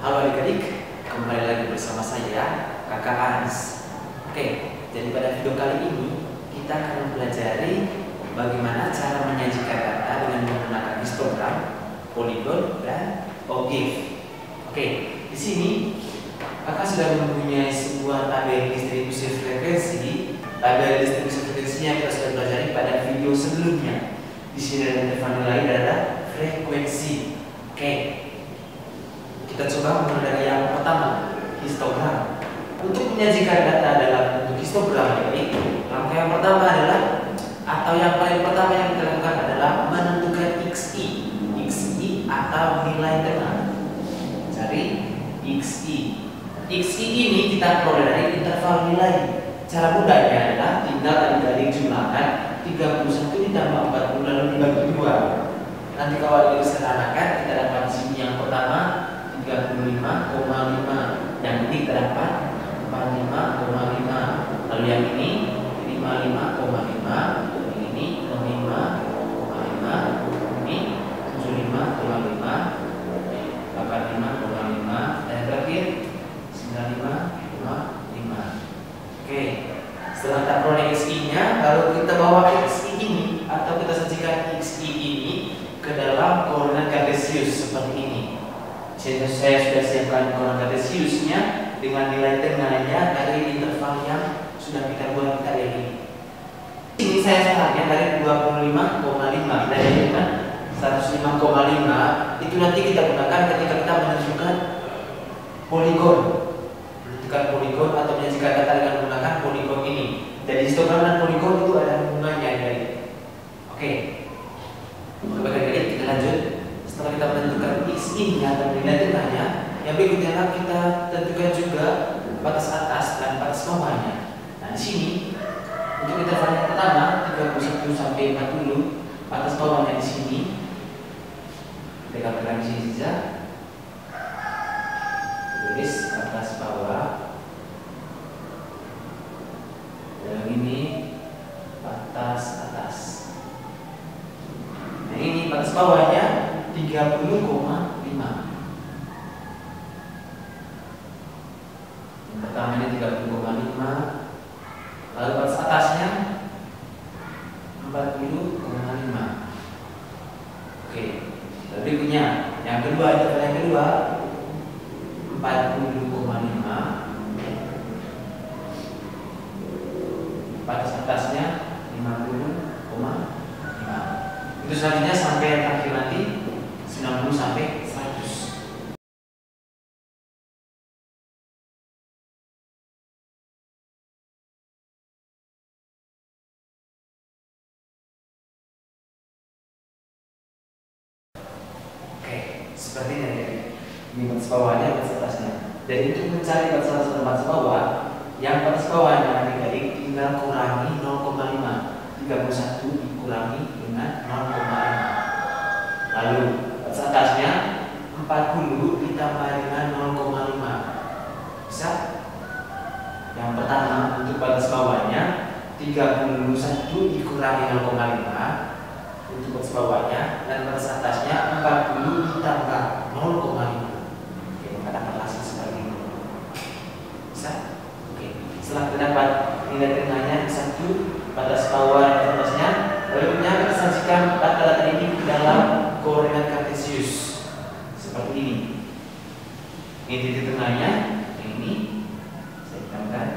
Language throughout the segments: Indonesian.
Halo adik-adik, kembali lagi bersama saya, Kakak Aris. Oke, jadi pada video kali ini kita akan mempelajari bagaimana cara menyajikan data dengan menggunakan histogram, polygon, dan OGIF. Oke, di sini Kakak sudah mempunyai sebuah tabel distribusi frekuensi. Tabel distribusi frekuensinya kita sudah pelajari pada video sebelumnya. Di sini ada interval nilai adalah frekuensi. Oke. Kita coba menggunakan yang pertama, histogram. Untuk menyajikan data dalam bentuk histogram ini, langkah yang pertama adalah yang paling pertama yang kita lakukan adalah menentukan XI. XI atau nilai tengah. Cari XI. XI ini kita peroleh dari interval nilai. Cara mudahnya adalah tinggal adik-adik jumlahkan 31 ditambah 40 lalu dibagi 2. Nanti kalau adik sederhanakan, kita dapat di sini yang pertama 35,5, yang ini terdapat 45,5, lalu yang ini 55,5, ini 65,5, ini 75,5, 85,5, dan terakhir 95,5. Oke, setelah kita peroleh XI-nya, lalu kita bawa XI ini atau kita sajikan XI ini ke dalam koordinat kartesius seperti ini. Saya sudah siapkan koordinat kartesiusnya dengan nilai tengahnya dari interval yang sudah kita buat tadi ini. Ini saya sarannya dari 25,5 dari 105,5 itu nanti kita gunakan ketika kita menentukan poligon. Menentukan poligon atau menyajikan data dengan menggunakan poligon ini. Jadi histogram dan poligon itu ada hubungannya dari. Oke. Baik, kita lanjut. Setelah kita menentukan XI atau nilai tengahnya, yang berikutnya kita tentukan juga batas atas dan batas bawahnya. Nah, di sini untuk interval yang pertama 31 sampai 40, batas bawahnya di sini kita gambarkan di sini saja. Tulis batas bawah. Dan ini batas atas. Nah, ini batas bawahnya 30,5. Yang pertama ini 30,5. Lalu batas atasnya 40,5. Oke. Berikutnya yang kedua, interval yang kedua 40,5. Batas atasnya 50,5. Itu selanjutnya sampai yang terakhir nanti 90 sampai 100. Oke, seperti ini batas bawahnya, batas atasnya. Jadi untuk mencari batas atas dan batas bawah, yang batas bawahnya adik-adik tinggal kurangi 0,5. 31 dikurangi dengan 0,5. Lalu batas atasnya 40 ditambah dengan 0,5. Bisa? Yang pertama untuk batas bawahnya 31 dikurangi 0,5 untuk batas bawahnya, dan batas atasnya 40 ditambah 0,5. Oke, maka dapat hasil seperti ini. Bisa? Oke. Setelah terdapat nilai tengahnya 1, batas bawah dan atasnya, berikutnya kita sajikan data-data ini dalam koordinat kartesius seperti ini. Ini titik tengahnya, yang ini saya hitamkan.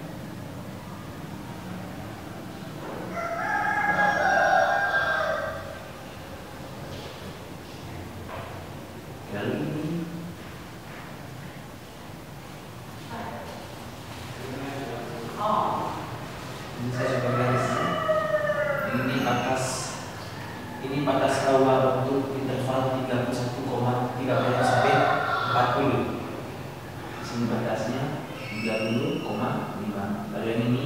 Lalu ini saya coba garis. Ini batas bawah untuk interval 31,30 sampai 40. Di sini batasnya 30,5. Lalu yang ini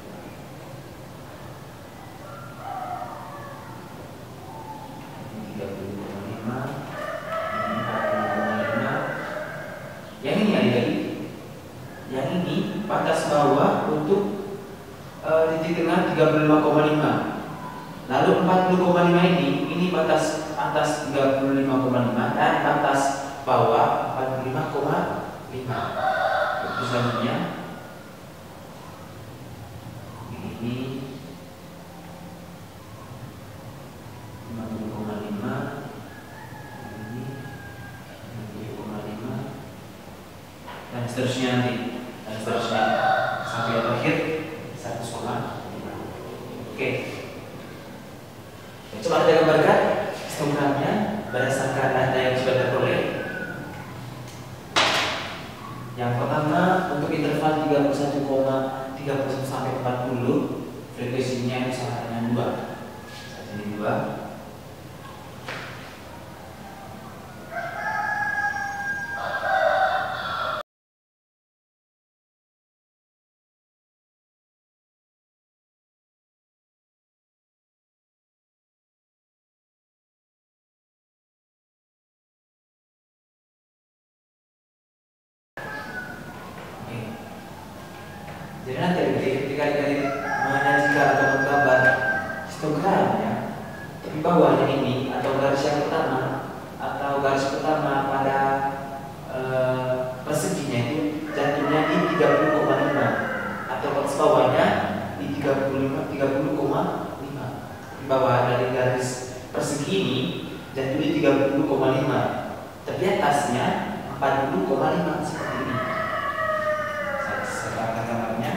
30,5, ini 40,5. Yang ini adik-adik, yang ini batas bawah untuk titik tengah 35,5. Lalu 40,5 ini batas atas 35,5 dan batas bawah bawah 45,5. Untuk selanjutnya ini 50,5, ini 50,5, dan seterusnya nanti, dan seterusnya sampai yang terakhir 100,5. Oke, coba kita gambarkan histogramnya berdasarkan data yang sudah diperoleh. Yang pertama, untuk interval 31,30 sampai 40, frekuensinya sama dengan 2. Saat ini 2. Jadi nanti ketika menyajikan atau menggambar histogram ya, di bawahnya ini atau garis yang pertama pada perseginya itu jatuhnya di 30,5 atau garis bawahnya di 30,5. Di bawah dari garis persegi ini jatuh di 30,5, tapi atasnya 40,5 seperti ini. Saya akan gambarnya.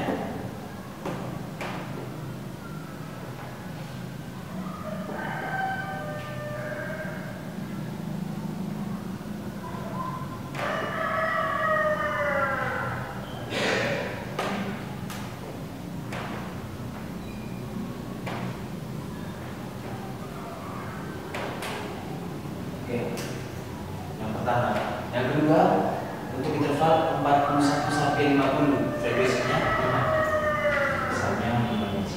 Oke, yang pertama. Yang kedua, untuk interval 41 sampai 50, frekuensinya 5. Misalnya 5 Hz.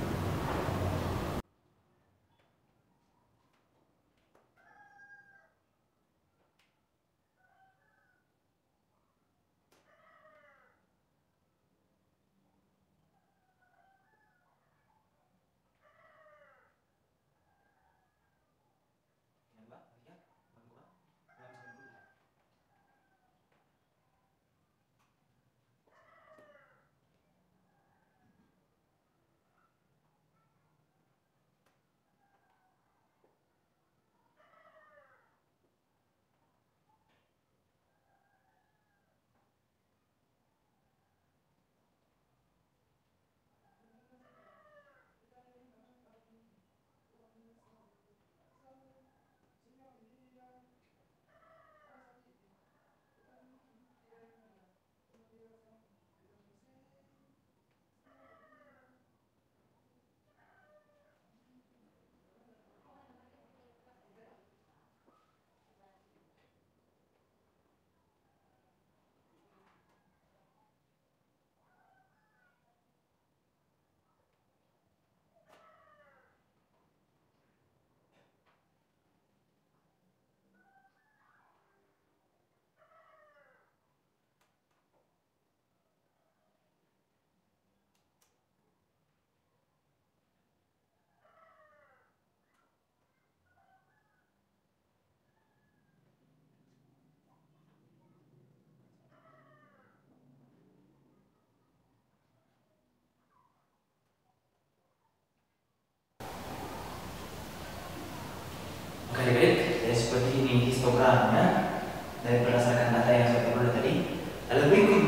Oke, baik. Jadi seperti ini histogramnya dari berdasarkan data yang saya peroleh tadi. Lalu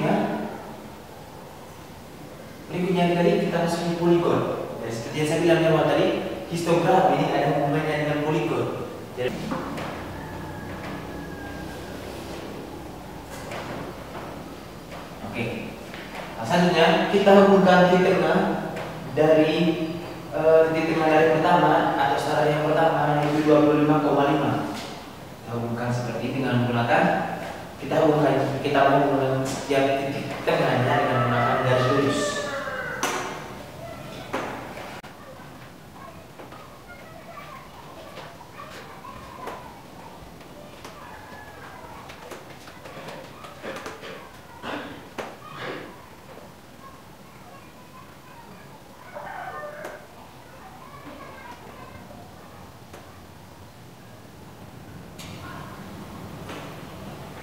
berikutnya tadi kita masukin poligon. Jadi seperti yang saya bilang di awal tadi, histogram ini ada hubungannya dengan poligon. Jadi oke. Nah, selanjutnya kita hubungkan titik tengah dari pertama atau setara yang pertama yaitu 25,5. Kita hubungkan seperti ini dengan menggunakan kita menghubungkan setiap titik tengahnya dengan menggunakan garis lurus.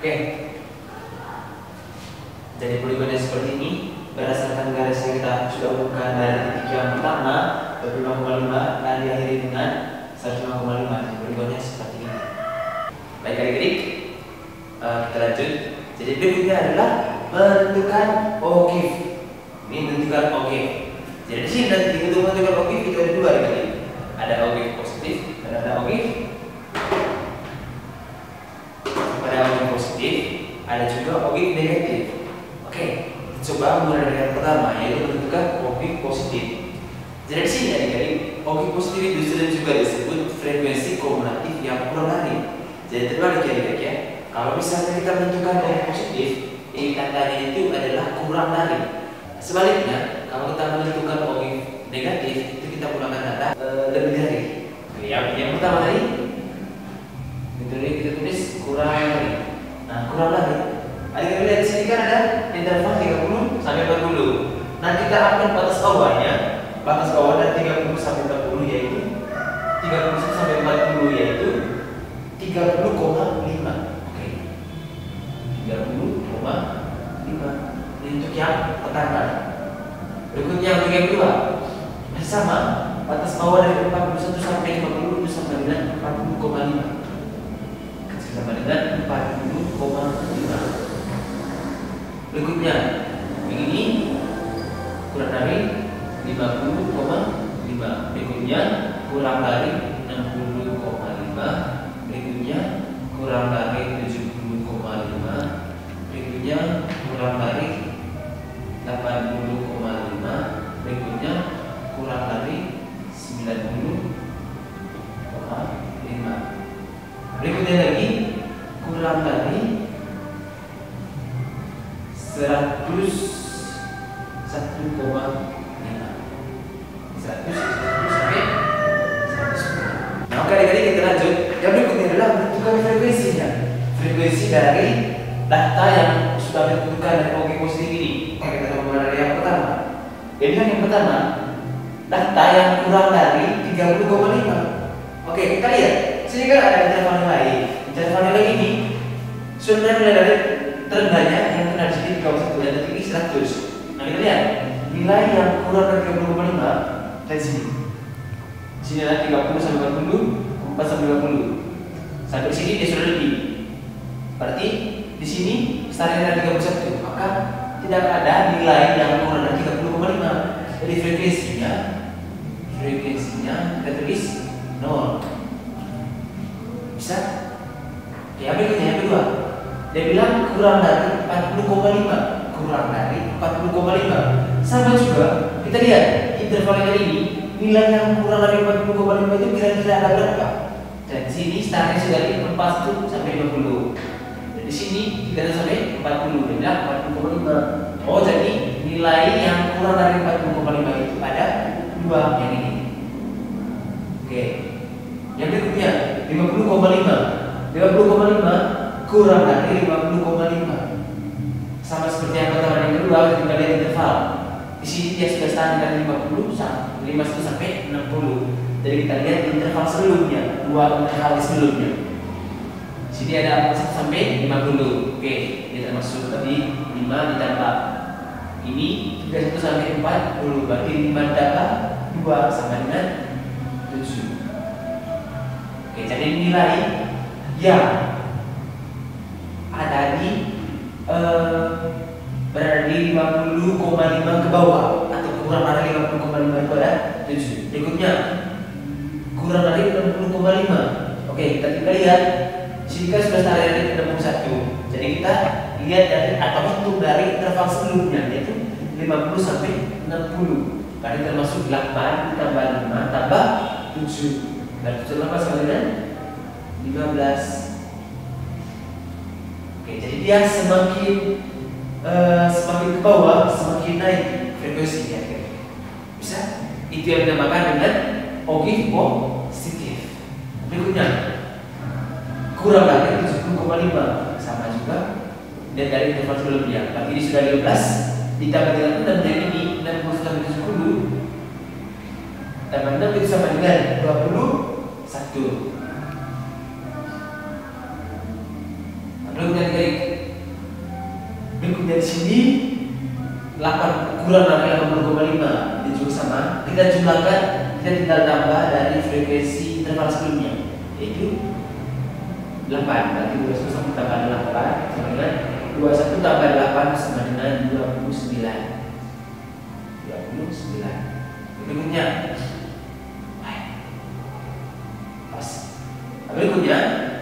Oke. Jadi poligonnya seperti ini. Berdasarkan garis yang kita sudah umumkan dari titik yang pertama 25,5 dan diakhiri dengan 105,5. Jadi poligonnya seperti ini. Baik adik-adik, kita lanjut. Jadi berikutnya adalah menentukan OGIF. Ini menentukan OGIF. Jadi di sini nanti untuk menentukan OGIF itu ada dua adik-adik. Ada OGIF positif dan ada OGIF. Pada OGIF positif, ada juga OGIF negatif. Oke, coba mulai dari yang pertama, yaitu menentukan OGIF positif. Jadi di sini adik-adik, OGIF positif itu sudah juga disebut frekuensi kumulatif yang kurang lari. Jadi terbalik ya adik-adik ya. Kalau misalnya kita menentukan OGIF positif, ini tandanya itu adalah kurang lari. Sebaliknya, kalau kita menentukan OGIF negatif, itu kita menggunakan data lebih dari. Yang pertama tadi, kita tulis kurang lari. Nah, kurang lari. Adik-adik lihat di sini kan ada interval 30 sampai 40. Nah, kita akan batas bawahnya. Batas bawah dari 30 sampai 40 yaitu 30 sampai 40 yaitu 30,5. Oke. 30,5. Ini untuk yang pertama. Berikutnya yang kedua. Masih sama. Batas bawah dari 41 sampai 50 itu sama dengan 40,5. Sama dengan 40,5. Berikutnya, yang ini kurang dari 50,5. Berikutnya kurang dari 60,5. Berikutnya kurang dari 70,5. Berikutnya kurang dari 80,5. Berikutnya kurang dari 90,5. Berikutnya lagi kurang dari 101,5. 100 sampai 110. Nah, oke adik-adik, kita lanjut. Yang berikutnya adalah menentukan frekuensinya. Frekuensi dari data yang sudah ditentukan dari OGIF positif ini. Oke, kita mulai dari yang pertama. Jadi yang pertama, data yang kurang dari 30,5. Oke, kita lihat. Sini kan ada interval nilai. Interval nilai ini sudah mulai dari terendahnya yang kena di sini 31 dan tertinggi 100. Nah, kita lihat nilai yang kurang dari 30,5 dari sini. Di sini ada 30 sampai 40, 4 sampai 50. Sampai di sini dia sudah lebih. Berarti di sini startnya ada 31. Maka tidak ada nilai yang kurang dari 30,5. Jadi frekuensinya kita tulis 0. Bisa? Oke, berikutnya yang kedua. Dia bilang kurang dari 40,5. Kurang dari 40,5. Sama juga, kita lihat interval yang ini, nilai yang kurang dari 40,5 itu kira-kira ada berapa? Dan di sini startnya sudah dari 41 sampai 50. Dan di sini 3 sampai 40. Dia bilang 40,5. Oh, jadi nilai yang kurang dari 40,5 itu ada 2 yang ini. Oke. Yang berikutnya 50,5. 50,5 kurang dari 50,5. Sama seperti yang pertama dan yang kedua, ketika lihat interval. Di sini dia sudah start dari 51 sampai 60. Jadi kita lihat interval sebelumnya, dua interval sebelumnya. Di sini ada 1 sampai 50. Oke, ini termasuk tadi 5 ditambah ini 31 sampai 40. Berarti 5 ditambah 2 sama dengan 7. Oke, jadi nilai yang ada di berada di 50,5 ke bawah atau kurang dari 50,5 itu ada 7. Berikutnya kurang dari 60,5. Oke, kita lihat sini kan sudah start dari 61. Jadi kita lihat dari atau hitung dari interval sebelumnya yaitu 50 sampai 60. Berarti termasuk 8 tambah 5 tambah 7. Dan 7 apa sama dengan 15. Oke, jadi dia semakin ke bawah semakin naik frekuensinya. Bisa? Itu yang dinamakan dengan OGIF positif. Berikutnya kurang dari 70,5 sama juga dan dari interval sebelumnya. Berarti ini sudah 15 ditambah dengan 6 dan ini 60 sampai 10 tambah 6 itu sama dengan 21. Berikutnya berikutnya di sini 8 kurang dari 80,5 ini juga sama. Kita jumlahkan, kita tinggal tambah dari frekuensi interval sebelumnya, yaitu 8. Berarti 21 tambah 8 sama dengan 21 tambah 8 sama dengan 29. Berikutnya pas. Berikutnya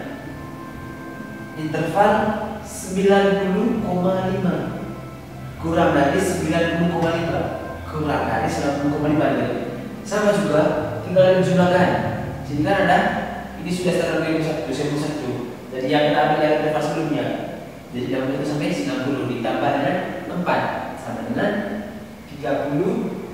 interval 90,5 kurang dari 90,5 kurang dari 90,5 sama juga, tinggal dijumlahkan. Jadi kan ada ini sudah standar 2021. Jadi yang kita ambil dari interval sebelumnya. Jadi dalam itu sampai 90 ditambah dengan 4 sama dengan 33.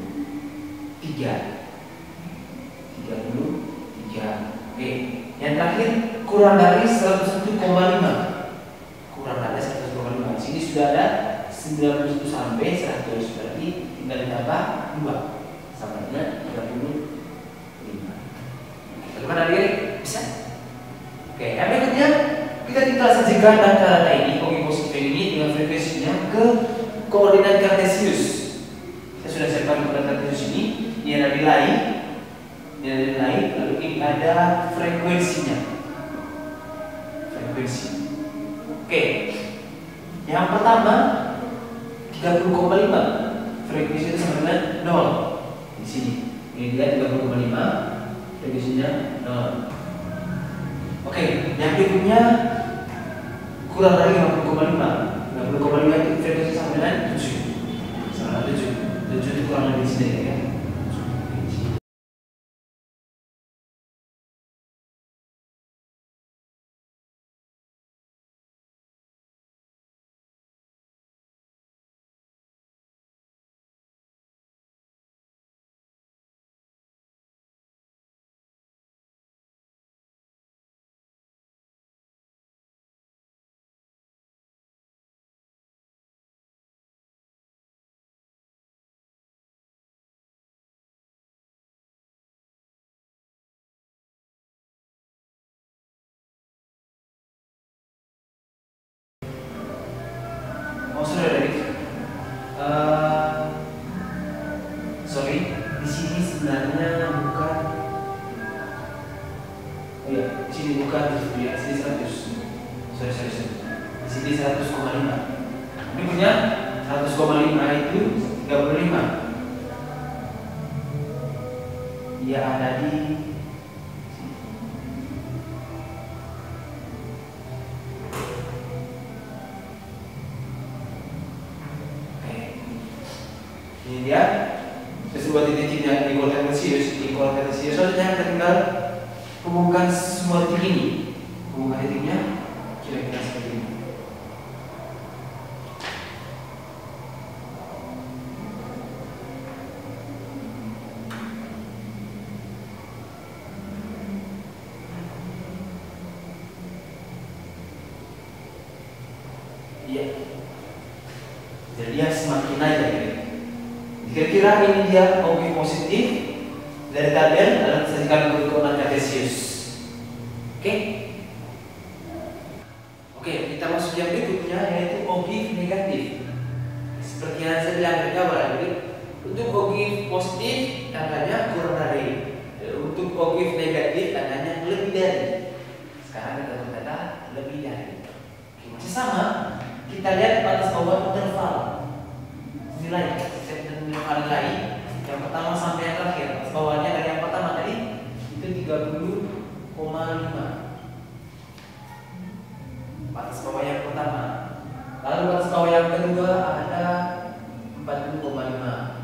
Oke, yang terakhir kurang dari 101,5. Kurang dari 101,5. Di sini sudah ada 91 sampai 100, berarti tinggal ditambah 2 sama dengan 35. Bagaimana adik-adik? Bisa? Oke, yang berikutnya kita tinggal sajikan data ini, OG positif ini dengan frekuensinya ke koordinat kartesius. Kita sudah siapkan koordinat kartesius ini. Ini ada nilai, lalu ini ada frekuensinya. Frekuensi. Oke. Yang pertama 30,5. Frekuensi itu sama dengan 0. Di sini. Ini dia 30,5. Frekuensinya 0. Oke, yang berikutnya kurang dari 50,5. 50,5 itu frekuensi sama dengan 7. Sama 7. 7 itu kurang lebih sini ya. Oh sudah dari sorry, di sini sebenarnya bukan. Oh ya, di sini bukan di sini 100. Sorry. Di sini 100,5. Ini punya 100,5 itu 35. Dia ada di ini dia sebuah titiknya di koordinat kartesius. Di koordinat kartesius saja kita tinggal hubungkan semua titik ini. Hubungkan titiknya kira-kira seperti ini. Iya. Jadi dia semakin naik ya. Kira-kira ini dia OG positif dari tabel dalam sajikan koordinat kartesius. Oke? Oke, kita masuk yang berikutnya yaitu OG negatif. Seperti yang saya bilang di awal tadi, untuk OG positif angkanya kurang dari, untuk OG negatif angkanya lebih dari. Sekarang kita berkata lebih dari. Oke, masih sama. Kita lihat batas bawah interval nilai yang pertama sampai yang terakhir. Bawahnya dari yang pertama tadi itu 30,5. Batas bawah yang pertama. Lalu batas bawah yang kedua ada 40,5.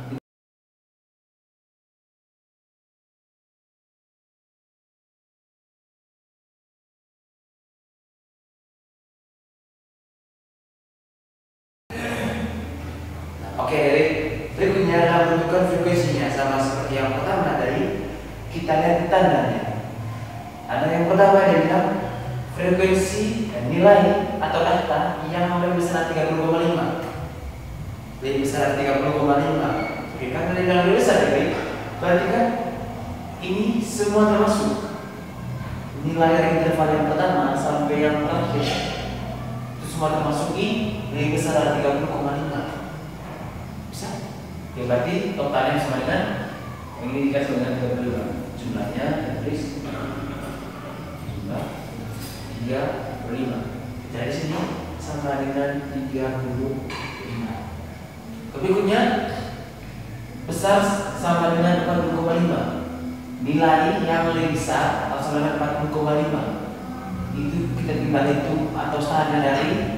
Oke, berikutnya adalah menentukan frekuensinya sama seperti yang pertama tadi. Kita lihat tandanya. Ada yang pertama dia bilang frekuensi nilai atau data yang lebih besar 30,5. Lebih besar 30,5. Oke, kan dari yang lebih besar ya, berarti kan ini semua termasuk nilai dari interval yang pertama sampai yang terakhir. Itu semua termasuk I lebih besar dari 30,5. Bisa? Ya berarti totalnya sama dengan yang ini dikasih dengan 35. Jumlahnya tulis jumlah 35. Jadi sini sama dengan 35. Berikutnya besar sama dengan 40,5. Nilai yang lebih besar atau sama dengan 40,5 itu kita tinggal itu atau startnya dari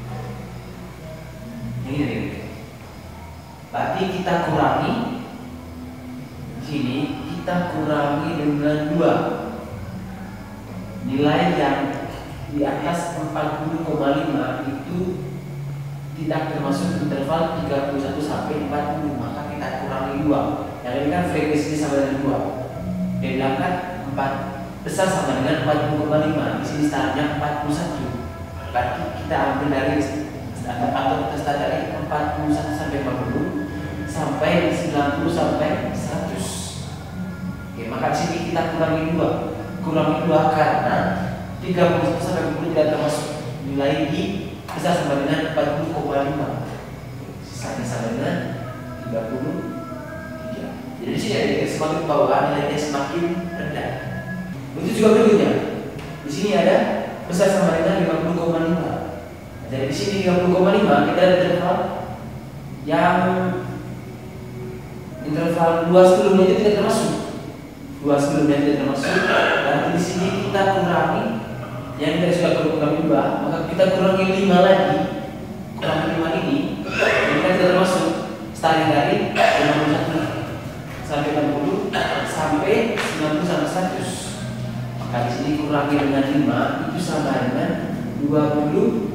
ini nih. Berarti kita kurangi di sini, kita kurangi dengan 2. Nilai yang di atas 40,5 itu tidak termasuk interval 31 sampai 40, maka kita kurangi 2. Yang ini kan frekuensinya sama dengan 2. Dia bilang kan 4 besar sama dengan 40,5. Di sini startnya 41. Berarti kita ambil dari atau kita start dari 41 sampai 40 sampai 90 sampai 100. Oke, maka di sini kita kurangi 2. Kurangi 2 karena 31 sampai 40 tidak termasuk nilai I besar sama dengan 40,5. Sisanya sama dengan 33. Jadi di sini semakin bawah nilainya semakin rendah. Begitu juga berikutnya. Di sini ada besar sama dengan 50,5. Jadi di sini 30,5 kita ada interval 2 sebelumnya itu tidak termasuk. 2 sebelumnya tidak termasuk. Nanti di sini kita kurangi yang kita sudah kurangi 2, maka kita kurangi 5 lagi. Kurangi 5 ini, kita tidak termasuk. Starting dari 51 sampai 60 sampai 90 sampai 100. Maka di sini kurangi dengan 5 itu sama dengan 28.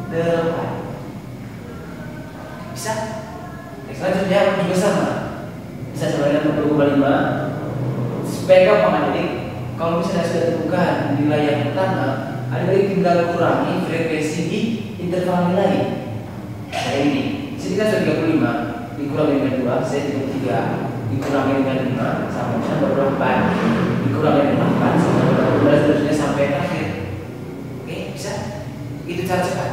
Bisa? Selanjutnya juga sama. Bisa sama dengan 20,5. Supaya gampang adik, kalau misalnya sudah ditemukan nilai yang pertama, adik tinggal kurangi frekuensi di interval nilai. Kayak ini. Di sini kan sudah 35, dikurangi dengan 2, saya 33. Dikurangi dengan 5 sama dengan berapa? Dikurangi dengan 4 sama dengan 12 terusnya sampai akhir. Oke, bisa? Itu cara cepat.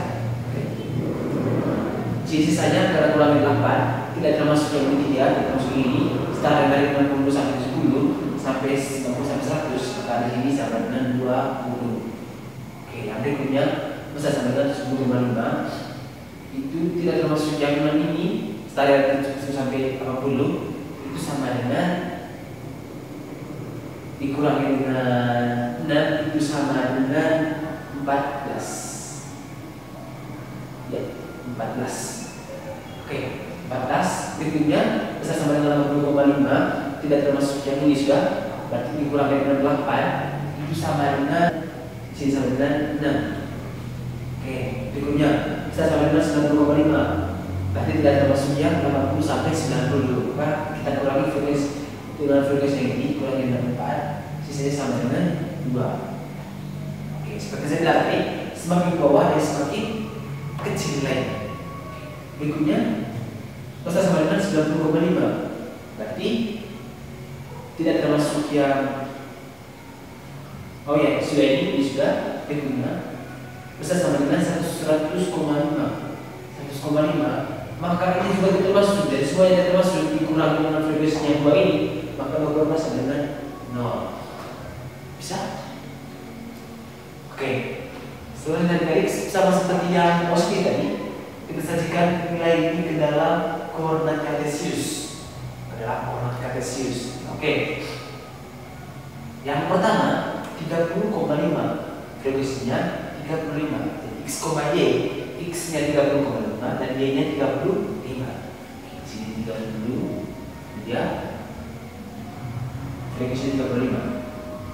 Sisanya karena kurangi 8 tidak termasuk yang ini, tidak termasuk ini. Start dari 60 sampai 10 sampai 90 sampai 100. Maka di sini sama dengan 20. Oke, yang berikutnya besar sama dengan 10,5 itu tidak termasuk yang ini. Start dari 10 sampai 80 itu sama dengan dikurangi dengan 6 itu sama dengan 14. Ya, 14. Oke, 14 berikutnya besar sama dengan 80,5 tidak termasuk yang ini sudah. Berarti dikurangi dengan 8 itu sama dengan sini sama dengan 6. Oke, berikutnya besar sama dengan 90,5 berarti tidak termasuk yang 80 sampai 90. Maka kita kurangi frekuensi dengan frekuensi yang ini, kurangi dengan 4, sisanya sama dengan 2. Oke, seperti saya bilang tadi, semakin bawah dan semakin kecil nilainya. Berikutnya besar sama dengan 90,5 berarti tidak termasuk yang sudah ini sudah. Berikutnya besar sama dengan 100,5 maka ini juga tidak termasuk. Jadi semuanya tidak termasuk. Dikurangi dengan frekuensinya 2 ini, maka berapa sama dengan 0. Bisa? Oke. Selanjutnya dari X sama seperti yang positif tadi, kita sajikan nilai ini ke dalam koordinat kartesius. Adalah koordinat kartesius. Oke. Yang pertama 30,5 frekuensinya 35. Jadi X, Y, X-nya 30,5 dan Y-nya 35. Di sini 30, ya. Frekuensi 35.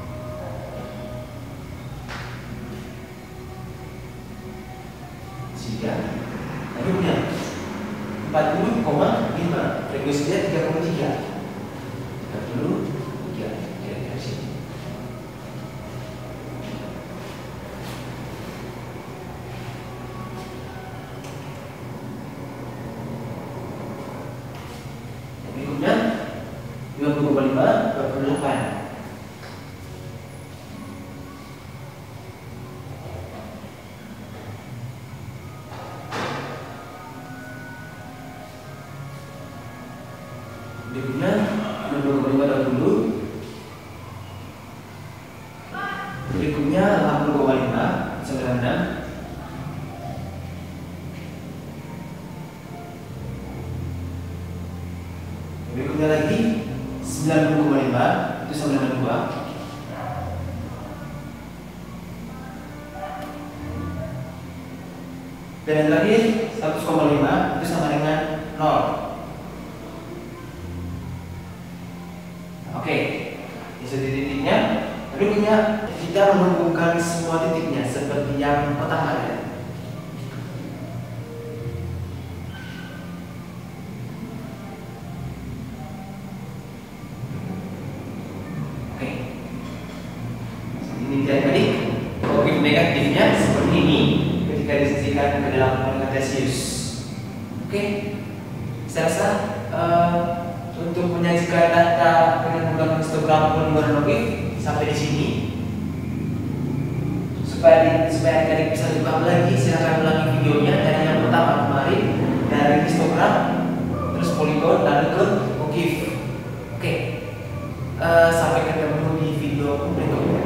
Sehingga tapi punya 40,5 frekuensinya 33. 33 kira-kira sini. Berikutnya 50,5 48. Berikutnya 60,5 dahulu. Berikutnya 80,5 sederhana. Berikutnya lagi 90,5 itu sama dengan 2. Dan yang terakhir 100,5 itu sama dengan 0. Oke, itu titik-titiknya. Berikutnya kita menghubungkan semua titiknya seperti yang pertama ya. Oke, ini jadi objek negatifnya seperti ini ketika disisikan ke dalam pola kartesius. Oke, saya rasa untuk menyajikan data dengan menggunakan histogram poligonal sampai di sini. Supaya adik-adik bisa lebih paham lagi, silakan ulangi videonya dari yang pertama kemarin, dari histogram, terus poligon, lalu ke OGIF. Oke, sampai ketemu di video berikutnya.